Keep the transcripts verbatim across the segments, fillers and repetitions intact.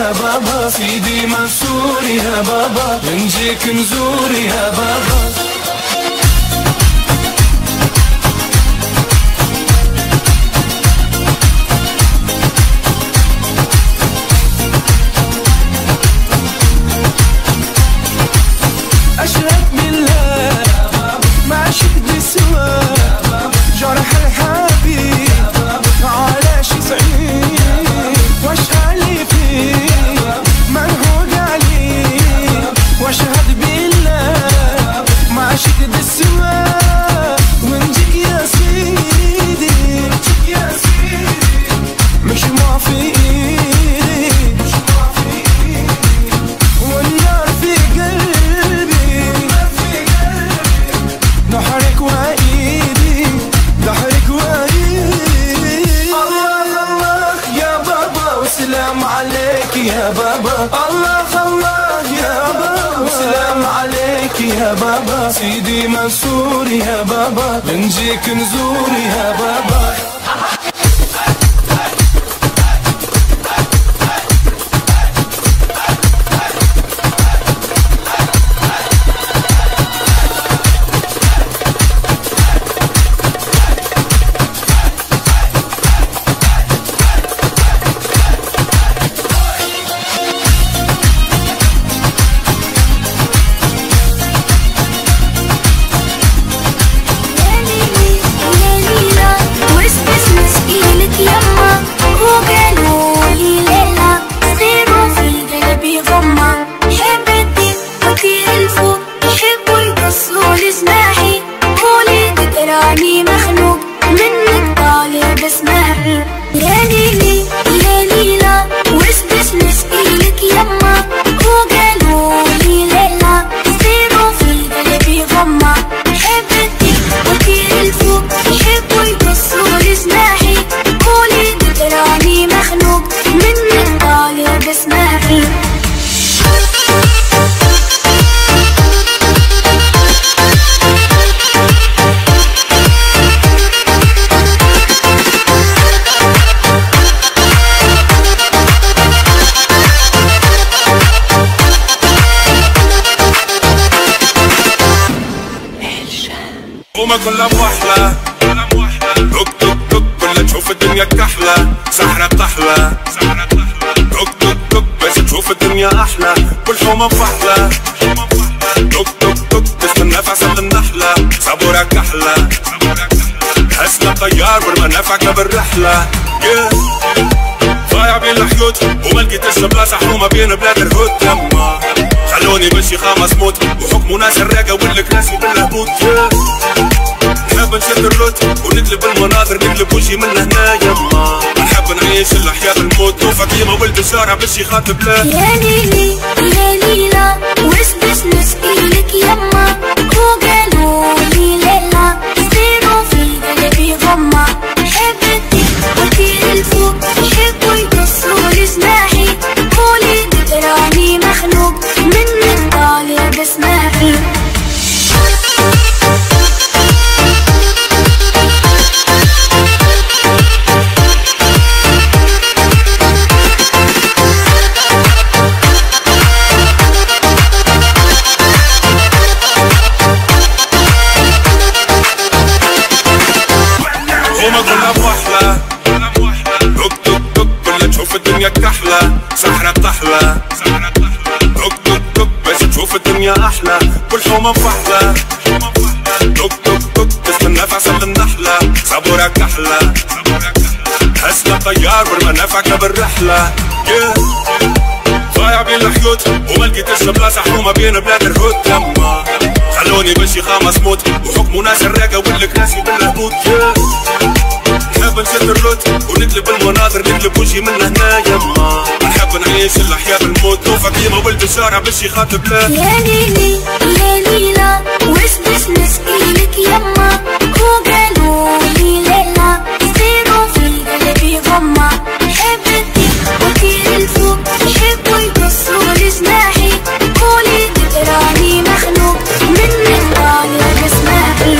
يا بابا، سيدي منصور يا بابا، بنجيك نزور يا بابا. أشهد بالله ما شهد سوى جرح الحبيب على شي صعيب، واشهد لي فيه منهوج عليه، واشهد بالله ما شهد سوى ونجيك يا سيدي، ونجيك يا سيدي مش ما في ايدي، مش ما في ايدي، والنار في قلبي، النار في قلبي، ضحرك وايدي، ضحرك وايدي. الله الله يا بابا والسلام عليك يا بابا، الله الله يا بابا والسلام عليك يا بابا، سيدي منصور يا بابا، بنجيك نزور يا بابا. وما كلها بوحلة، توك توك توك كلها تشوف الدنيا كحلة، سحرة طحلة، توك توك توك بس تشوف الدنيا أحلى، كل حومة بفحلة، توك توك توك تستنى في عسل النحلة، صبورة كحلة، حسنا طيار والمنافعك بالرحلة، ضايع بين الحيوت وما لقيتش بلاصة حومة بين بلاد الهود، يما خلوني بشي خامس موت وحكموا ناس الراقة والكراسي بالهبوط، نحب نشد الروت ونقلب المناظر، نقلب وجهي من هنا يما، نحب نعيش الحياة بالموت، وفاطمة ولد الشارع باش يخاطب لا. يا ليلي يا ليلى وش باش نسقيلك يما، وقالوا لي ليلى يصيروا في قلبي غمة، حبتك وكيل الفوق يحبوا يقصوا لجناحي، وليدك راني مخنوق منك طالب اسمعي. الدنيا كحلة، سحرة طحلة، توك توك توك بس تشوف الدنيا أحلى، كل حومة بفحلة، توك توك توك تستنى في عسل النحلة، صبورة كحلة، حسنا طيار والمنافعك بالرحلة، ضايع بين الحيوت وما لقيتش بلاصة حومة بين بلاد الهود، يما خلوني بشي خامس موت وحكموا ناس الراقة والكراسي بالهبوط، نحب نشد الروت ونقلب المناظر، نقلب وجهي من هنا يما، نحب نعيش الحياة بالموت، وفاطمة ولد الشارع باش يخاطب لا. يا ليلي يا ليلى وش باش نسقيلك يما، وقالوا لي ليلى يصيروا في قلبي غمة، حبتك وكيل الفوق يحبوا يقصوا لجناحي، وليدك راني مخنوق منك طالب اسمعي.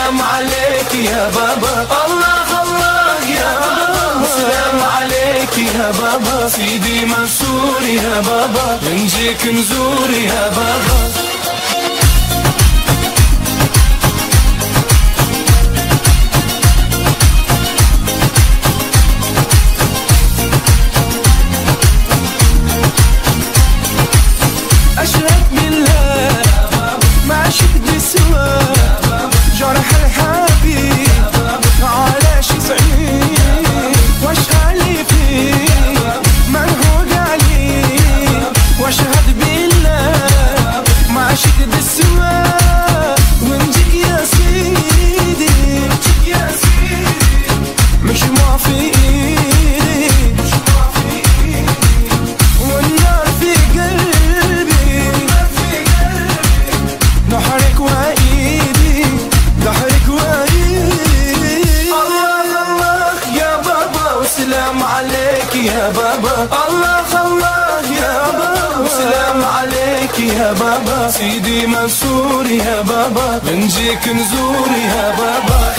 وسلام عليك يا بابا. الله الله يا بابا وسلام عليك يا بابا. سيدي منصور يا بابا نجيك نزور يا بابا. أشهد بالله ما عشت سوا جرح الحبيب على شي صعيب واشهالي فيه منهوق عليه. واشهد بالله ما عشت سوا ونجيك يا سيدي مش ما في ايدي والنار في قلبي نحرك وايدي نحرك وايدي. الله الله يا بابا وسلام عليك يا بابا. الله الله يا بابا وسلام عليك يا بابا. سيدي منصور يا بابا نجيك نزور يا بابا.